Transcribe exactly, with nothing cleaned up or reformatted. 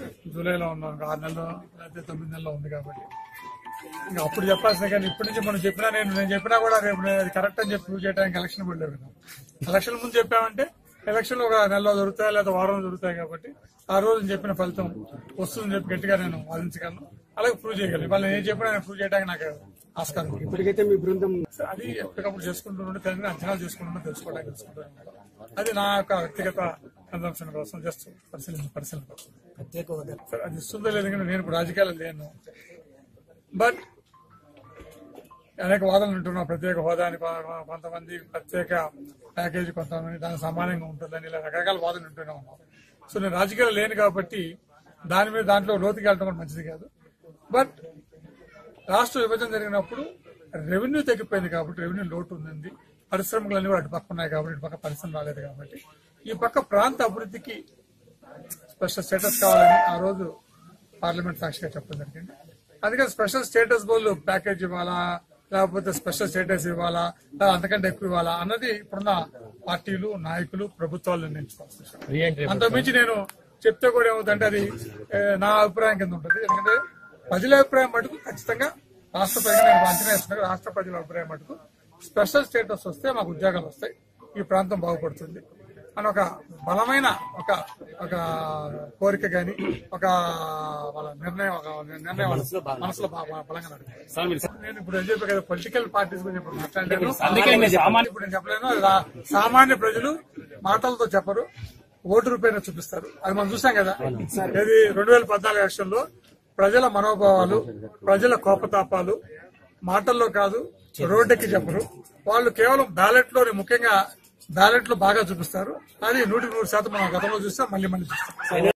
జూలైలో ఉన్నాం, ఆరు నెలలో లేకపోతే తొమ్మిది నెలలో ఉంది కాబట్టి ఇంకా అప్పుడు చెప్పాల్సిన. కానీ ఇప్పటి నుంచి మనం చెప్పినా నేను నేను చెప్పినా కూడా రేపు అది కరెక్ట్ అని చెప్పి ప్రూవ్ చేయడానికి ఎలక్షన్ కూడా లేదు కదా. ఎలక్షన్ ముందు చెప్పామంటే ఎలక్షన్లు ఒక నెలలో దొరుకుతాయి లేదా వారం దొరుకుతాయి కాబట్టి ఆ రోజు చెప్పిన ఫలితం వస్తుందని చెప్పి గట్టిగా నేను వాదించగలను, అలాగే ప్రూవ్ చేయగలను. ఇవాళ నేను చెప్పినా నేను ప్రూవ్ చేయడానికి నాకు ఆస్కారం. ఇప్పటికైతే మీ బృందం అది ఎప్పటికప్పుడు చేసుకుంటుంటే తెలియని అంచనాలు చేసుకుంటుంటే తెలుసుకోవడానికి తెలుసుకుంటాను. అది నా యొక్క వ్యక్తిగత కన్సంప్షన్ కోసం జస్ట్ పరిశీలన పరిశీలన కోసం. ప్రత్యేక హోదా అది ఇస్తుందో లేదు కానీ నేను ఇప్పుడు రాజకీయాలు లేను. బట్ అనేక వాదనలు ఉంటున్నాం. ప్రత్యేక హోదాని కొంతమంది, ప్రత్యేక ప్యాకేజీ కొంతమంది, దానికి సమానంగా ఉంటుందని ఇలా రకరకాల వాదనలు ఉంటూనే ఉన్నాం. సో నేను రాజకీయాలు లేను కాబట్టి దాని మీద దాంట్లో లోతుకి వెళ్ళడం కూడా మంచిది కాదు. బట్ రాష్ట్ర విభజన జరిగినప్పుడు రెవెన్యూ తగ్గిపోయింది కాబట్టి రెవెన్యూ లోటు ఉంది. పరిశ్రమలన్నీ కూడా అటు పక్క ఉన్నాయి కాబట్టి ఇటు పక్క పరిశ్రమ రాలేదు కాబట్టి ఈ పక్క ప్రాంత అభివృద్ధికి స్పెషల్ స్టేటస్ కావాలని ఆ రోజు పార్లమెంట్ సాక్షిగా చెప్పడం జరిగింది. అందుకని స్పెషల్ స్టేటస్ బోర్డు ప్యాకేజ్ ఇవ్వాలా లేకపోతే స్పెషల్ స్టేటస్ ఇవ్వాలా లేదా అంతకంటే ఎక్కువ ఇవ్వాలా అన్నది ఇప్పుడున్న పార్టీలు, నాయకులు, ప్రభుత్వాలు నిర్ణయించుకోవాల్సిన విషయం. అంతకుమించి నేను చెప్తే కూడా ఏమవుతుందంటే అది నా అభిప్రాయం కింద ఉంటుంది. ఎందుకంటే ప్రజల అభిప్రాయం మటుకు ఖచ్చితంగా రాష్ట్ర ప్రజలు నేను అంచనా వేస్తున్నాను. రాష్ట్ర ప్రజల అభిప్రాయం మటుకు స్పెషల్ స్టేటస్ వస్తే మాకు ఉద్యోగాలు వస్తాయి, ఈ ప్రాంతం బాగుపడుతుంది అని ఒక బలమైన ఒక ఒక కోరిక గాని ఒక వాళ్ళ నిర్ణయం ఒక నిర్ణయం మనసులో బలంగా నడుపుతారు. నేను ఇప్పుడు ఏం చెప్పాను కదా, పొలిటికల్ పార్టీస్ గురించి ఇప్పుడు మాట్లాడాను. ఇప్పుడు నేను చెప్పలేను. సామాన్య ప్రజలు మాటలతో చెప్పరు, ఓటు రూపాయన చూపిస్తారు. అది మనం చూసాం కదా. ఇది రెండు వేల పద్నాలుగు ఎలక్షన్లో ప్రజల మనోభావాలు, ప్రజల కోపతాపాలు మాటల్లో కాదు రోడ్డెక్కి చెప్పరు. వాళ్ళు కేవలం బ్యాలెట్ లోని ముఖ్యంగా బ్యాలెట్ లో బాగా చూపిస్తారు. అది నూటికి నూరు శాతం మనం గతంలో చూస్తాం, మళ్ళీ మళ్ళీ చూస్తాం.